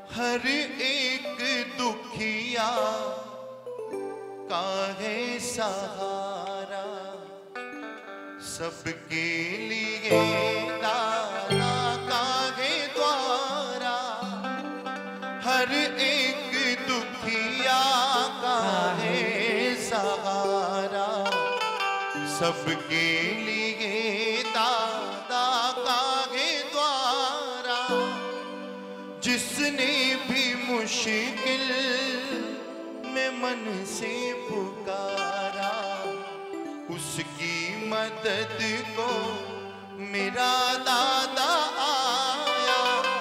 हर एक दुखिया का है सहारा, सबके लिए दाता का है द्वारा। हर एक दुखिया का है सहारा, सबके लिए दाता का है द्वारा। जिसने भी मुश्किल में मन से पुकारा, उसकी मदद को मेरा दादा आया।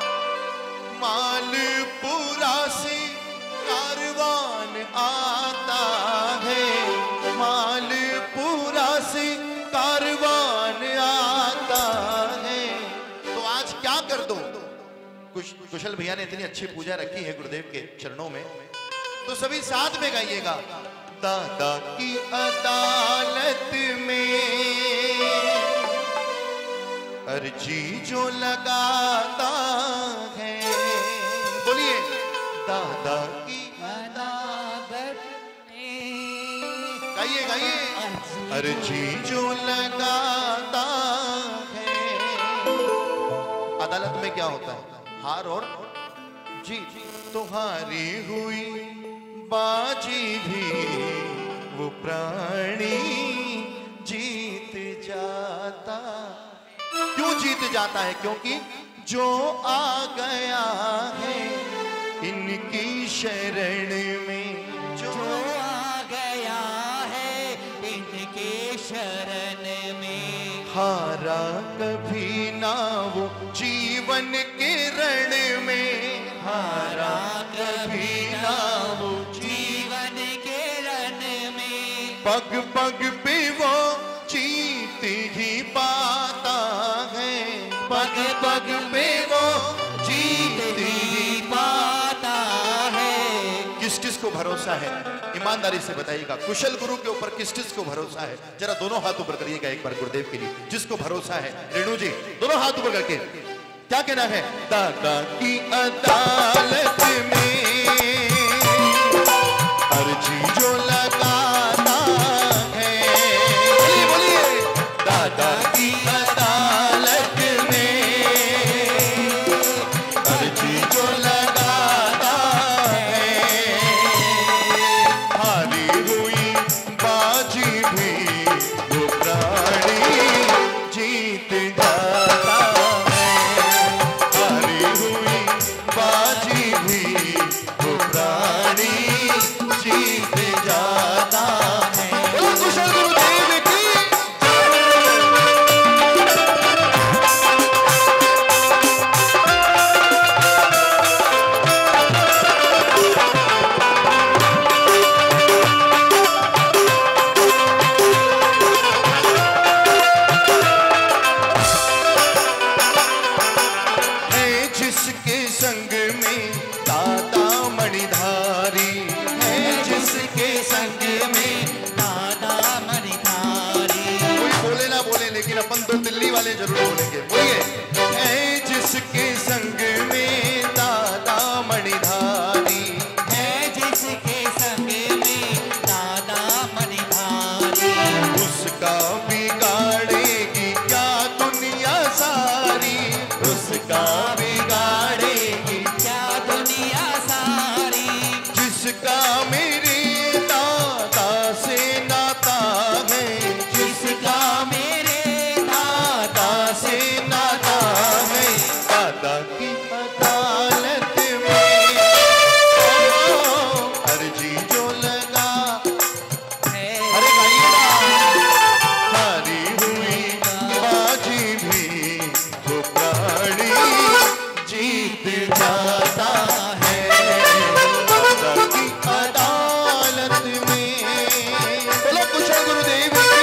मालपुरा से कारवान आता है, मालपुरा से कारवान आता है। तो आज क्या कर दो, कुशल भैया ने इतनी अच्छी पूजा रखी है गुरुदेव के चरणों में, तो सभी साथ में गाइएगा। दादा की अदालत में अर्जी जो लगाता है, बोलिए दादा की अदालत में, गाइए गाइए, अर्जी जो लगाता है। अदालत में क्या होता है? हार और जीत। तो हारी हुई बाजी भी वो प्राणी जीत जाता। क्यों जीत जाता है? क्योंकि जो आ गया है इनकी शरण में, जो आ गया है इनके शरण में, हारा कभी ना वो जीवन के रण में, हारा कभी ना वो जीवन के रण में। पग पग पे वो जीत ही पाता है, पग पग पे वो जीत ही पाता है। किस किस को भरोसा है? ईमानदारी से बताइएगा, कुशल गुरु के ऊपर किस किस को भरोसा है? जरा दोनों हाथ ऊपर करिएगा एक बार गुरुदेव के लिए, जिसको भरोसा है। रेणु जी दोनों हाथ ऊपर करके क्या कहना है? दादा की अदालत में अर्जी जो लगाता है, बोलिए बोलिए, दादा की अदालत में अर्जी जो लगाता है। हारी हुई बाजी भी वो प्राणी जीत जाता है, हारी हुई बाजी भी वो प्राणी जीत जाता है। कुशल गुरुदेव की है जिसके संग में दाता मणिधारी, है जिसके संग में दादा मणिधारी। कोई बोले ना बोले लेकिन अपन तो दिल्ली वाले जरूर बोलेंगे, बोलिए। है जिसके संग में दादा मणिधारी, है जिसके संग में दादा मणिधारी, उसका बिगाड़ेगी क्या दुनिया सारी, उसका बिगाड़ेगी क्या दुनिया सारी। जिसका मेरे दादा से नाता है, जिसका मेरे दादा से नाता है। दादा की अदालत में अर्जी जो लगा है, अरे गाइए ना, हारी हुई बाजी भी वो प्राणी जीत जाता है। दादा की अदालत में, बोलो कुशल गुरुदेव की।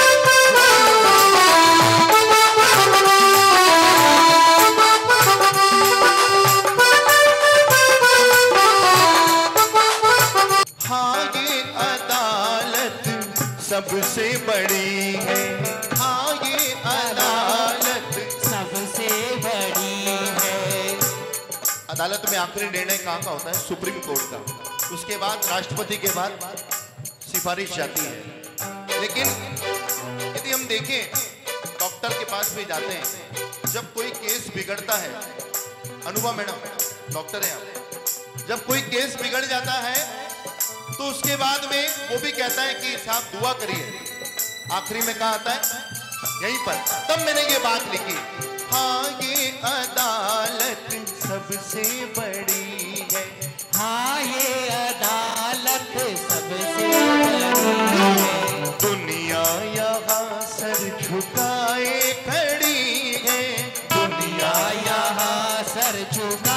हाँ ये अदालत सबसे बड़ी है, हाँ ये अदालत सबसे बड़ी है। अदालत में आखिरी निर्णय कहाँ का होता है? सुप्रीम कोर्ट का। उसके बाद राष्ट्रपति के बाद सिफारिश जाती है। लेकिन यदि हम देखें, डॉक्टर के पास भी जाते हैं, जब कोई केस बिगड़ता है, अनुभव मैडम डॉक्टर है आप, जब कोई केस बिगड़ जाता है तो उसके बाद में वो भी कहता है कि साहब दुआ करिए। आखिरी में कहा आता है यहीं पर, तब मैंने ये बात लिखी, हाँ ये अदालत सबसे बड़ी है, हाँ ये अदालत सबसे बड़ी है। दुनिया यहाँ सर झुकाए खड़ी है, दुनिया यहाँ सर झुकाए